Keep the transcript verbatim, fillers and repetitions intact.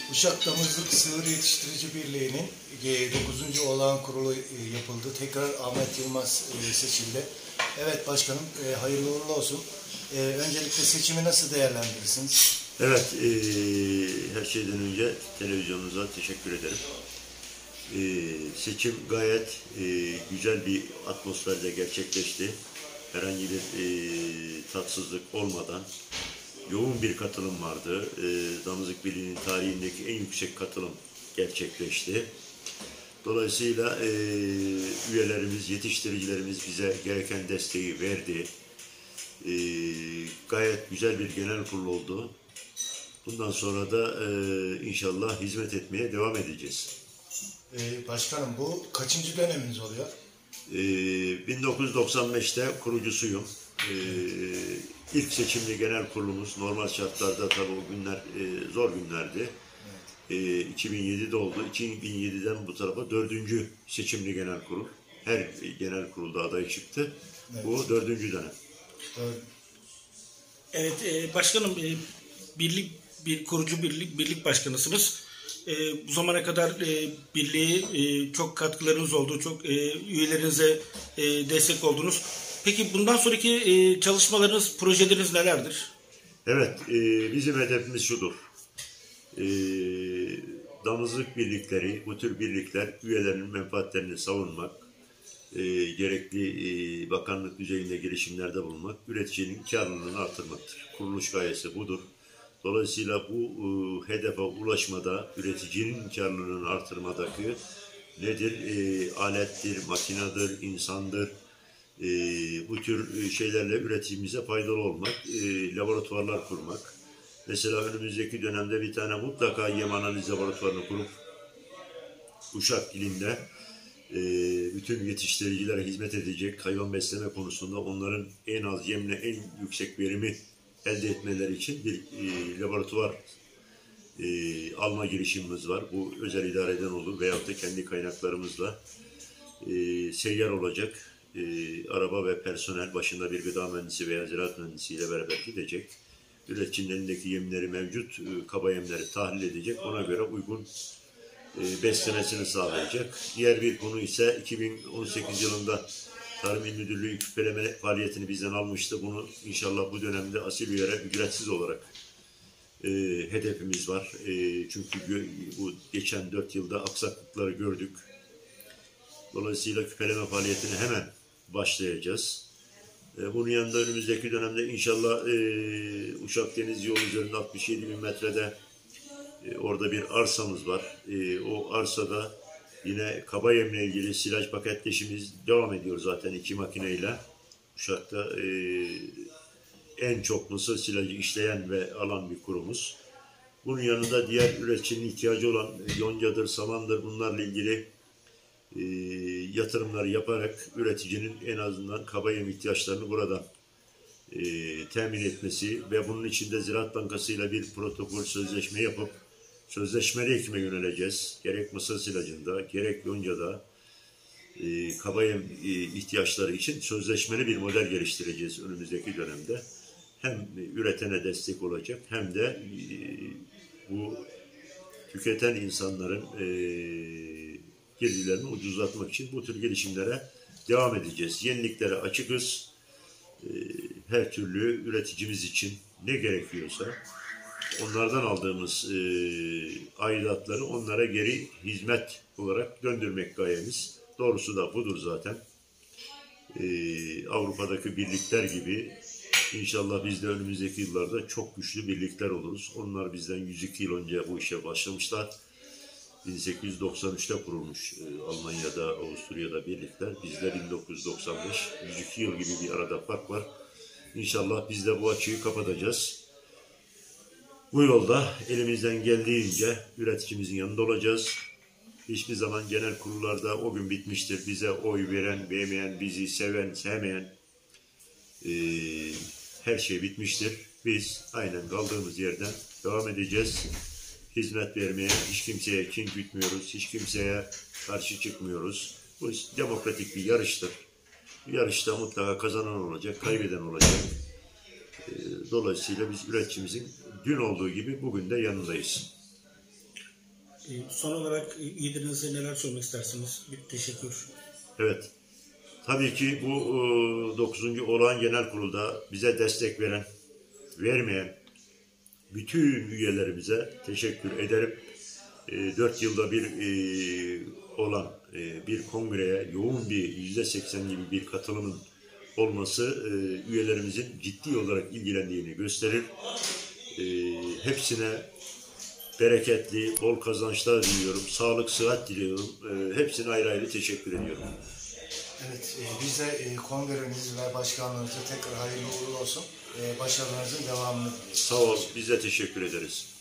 Uşak Damızlık Sığır Yetiştirici Birliği'nin dokuzuncu olağan kurulu yapıldı. Tekrar Ahmet Yılmaz seçildi. Evet başkanım, hayırlı uğurlu olsun. Öncelikle seçimi nasıl değerlendirirsiniz? Evet, e, her şeyden önce televizyonunuza teşekkür ederim. E, seçim gayet e, güzel bir atmosferde gerçekleşti. Herhangi bir e, tatsızlık olmadan yoğun bir katılım vardı. E, Damızlık Birliği'nin tarihindeki en yüksek katılım gerçekleşti. Dolayısıyla e, üyelerimiz, yetiştiricilerimiz bize gereken desteği verdi. E, gayet güzel bir genel kurul oldu. Bundan sonra da e, inşallah hizmet etmeye devam edeceğiz. Ee, başkanım, bu kaçıncı döneminiz oluyor? E, bin dokuz yüz doksan beşte kurucusuyum. E, ilk seçimli genel kurulumuz normal şartlarda, tabii o günler e, zor günlerdi. Evet. E, iki bin yedide oldu. iki bin yediden bu tarafa dördüncü seçimli genel kurul. Her genel kurulda aday çıktı. Evet. Bu dördüncü dönem. Evet, evet e, başkanım, e, birlik bir kurucu birlik birlik başkanısınız. E, bu zamana kadar e, birliğe e, çok katkılarınız oldu, çok e, üyelerinize e, destek oldunuz. Peki bundan sonraki e, çalışmalarınız, projeleriniz nelerdir? Evet, e, bizim hedefimiz şudur. E, damızlık birlikleri, bu tür birlikler üyelerinin menfaatlerini savunmak, e, gerekli e, bakanlık düzeyinde girişimlerde bulunmak, üreticinin karlılığını artırmaktır. Kuruluş gayesi budur. Dolayısıyla bu e, hedefe ulaşmada, üreticinin karlılığını artırmadaki nedir? E, alettir, makinedir, insandır. E, bu tür şeylerle üreticimize faydalı olmak, e, laboratuvarlar kurmak. Mesela önümüzdeki dönemde bir tane mutlaka yem analiz laboratuvarını kurup Uşak ilinde e, bütün yetiştiricilere hizmet edecek hayvan besleme konusunda onların en az yemle en yüksek verimi elde etmeleri için bir e, laboratuvar e, alma girişimimiz var. Bu özel idareden olur veyahut da kendi kaynaklarımızla e, seyyar olacak. E, araba ve personel başında bir gıda mühendisi veya ziraat mühendisiyle beraber gidecek. Üreticinin elindeki yemleri mevcut, e, kaba yemleri tahlil edecek. Ona göre uygun e, beslemesini sağlayacak. Diğer bir konu ise iki bin on sekiz yılında Tarım İl Müdürlüğü küpeleme faaliyetini bizden almıştı. Bunu inşallah bu dönemde asil üyelere ücretsiz olarak e, hedefimiz var. E, çünkü bu geçen dört yılda aksaklıkları gördük. Dolayısıyla küpeleme faaliyetine hemen başlayacağız. E, bunun yanında önümüzdeki dönemde inşallah e, Uşak Deniz Yolu üzerinde altmış yedi bin metrede e, orada bir arsamız var. E, o arsada yine kaba yemle ilgili silaj paketleşimiz devam ediyor zaten iki makineyle. Uşak'ta e, en çok mısır silajı işleyen ve alan bir kurumuz. Bunun yanında diğer üreticinin ihtiyacı olan yoncadır, samandır, bunlarla ilgili e, yatırımları yaparak üreticinin en azından kaba yem ihtiyaçlarını buradan e, temin etmesi ve bunun içinde Ziraat Bankası ile bir protokol sözleşme yapıp sözleşmeli ekime yöneleceğiz. Gerek mısır silajında, gerek yoncada e, kaba yem e, ihtiyaçları için sözleşmeli bir model geliştireceğiz önümüzdeki dönemde. Hem üretene destek olacak hem de e, bu tüketen insanların e, girdilerini ucuzlatmak için bu tür gelişimlere devam edeceğiz. Yeniliklere açıkız. E, her türlü üreticimiz için ne gerekiyorsa onlardan aldığımız e, aidatları onlara geri hizmet olarak döndürmek gayemiz. Doğrusu da budur zaten. E, Avrupa'daki birlikler gibi inşallah biz de önümüzdeki yıllarda çok güçlü birlikler oluruz. Onlar bizden yüz iki yıl önce bu işe başlamışlar. bin sekiz yüz doksan üçte kurulmuş e, Almanya'da, Avusturya'da birlikler. Bizde bin dokuz yüz doksan beş, yüz iki yıl gibi bir arada fark var. İnşallah biz de bu açığı kapatacağız. Bu yolda elimizden geldiğince üreticimizin yanında olacağız. Hiçbir zaman genel kurullarda o gün bitmiştir. Bize oy veren, beğenmeyen, bizi seven, sevmeyen e, her şey bitmiştir. Biz aynen kaldığımız yerden devam edeceğiz. Hizmet vermeye, hiç kimseye kin gütmüyoruz, hiç kimseye karşı çıkmıyoruz. Bu demokratik bir yarıştır. Bu yarışta mutlaka kazanan olacak, kaybeden olacak. Dolayısıyla biz üreticimizin dün olduğu gibi bugün de yanındayız. E, son olarak e, üyelerinize neler söylemek istersiniz? Bir teşekkür. Evet. Tabii ki bu e, dokuzuncu Olağan Genel Kurul'da bize destek veren, vermeyen bütün üyelerimize teşekkür ederim. E, dört yılda bir e, olan e, bir kongreye yoğun bir yüzde seksen gibi bir katılımın olması e, üyelerimizin ciddi olarak ilgilendiğini gösterir. E, hepsine bereketli, bol kazançlar diliyorum, sağlık, sıhhat diliyorum. E, hepsine ayrı ayrı teşekkür ediyorum. Evet, e, biz de e, kongreniz ve başkanlığınıza tekrar hayırlı uğurlu olsun. E, başarılarınızın devamını diliyoruz. Sağ ol, biz de teşekkür ederiz.